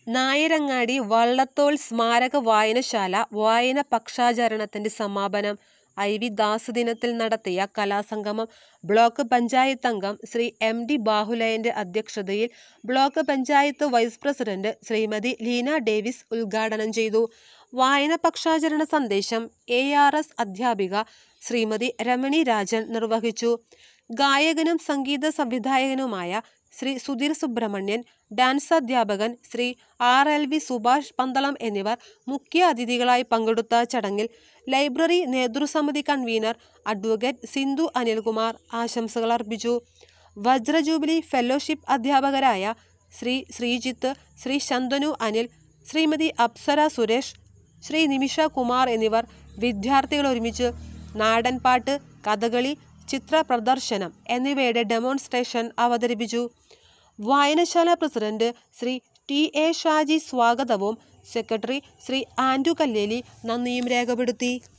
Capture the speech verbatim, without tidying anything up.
നായരങ്ങാടി വള്ളത്തോൾ സ്മാരക വായനശാല വായന പക്ഷാചരണത്തിന്റെ സമാപനം ഐ വി ദാസ് ദിനത്തിൽ നടത്തിയ കലാസംഗമം ബ്ലോക്ക് പഞ്ചായത്ത് അംഗം ശ്രീ എം ഡി ബാഹുലയന്റെ അധ്യക്ഷതയിൽ block panchayat vice president Shrimati Leena Davis ഉദ്ഘാടനം ചെയ്തു. വായന പക്ഷാചരണ സന്ദേശം എ ആർ എസ് അധ്യാപിക ശ്രീമതി രമണി രാജൻ നിർവഹിച്ചു. ഗായകനും സംഗീത സംവിധായകനുമായ ശ്രീ സുധീർ സുബ്രഹ്മണ്യൻ, ഡാൻസ് അധ്യാപകൻ Shri R L V Subhash Pandalam എന്നിവർ മുഖ്യ അതിഥികളായി പങ്കെടുത്ത ചടങ്ങിൽ ലൈബ്രറി നേതൃസമിതി കൺവീനർ അഡ്വക്കേറ്റ് സിന്ധു അനിൽകുമാർ ആശംസകൾ അർപ്പിച്ചു. വജ്രജൂബിലി ഫെലോഷിപ്പ് അധ്യാപകരായ ശ്രീ ശ്രീജിത്ത്, ശ്രീ ശന്തനു അനിൽ, ശ്രീമതി അപ്സര സുരേഷ്, ശ്രീ നിമിഷ കുമാർ എന്നിവർ വിദ്യാർത്ഥികൾ ഒരുമിച്ച് നാടൻപാട്ട്, കഥകളി, ചിത്ര പ്രദർശനം എന്നിവയുടെ ഡെമോൺസ്ട്രേഷൻ അവതരിപ്പിച്ചു. വായനശാല president Shri T A Shaji സ്വാഗതവും സെക്രട്ടറി ശ്രീ ആൻഡു കല്ലേലി നന്ദിയും രേഖപ്പെടുത്തി.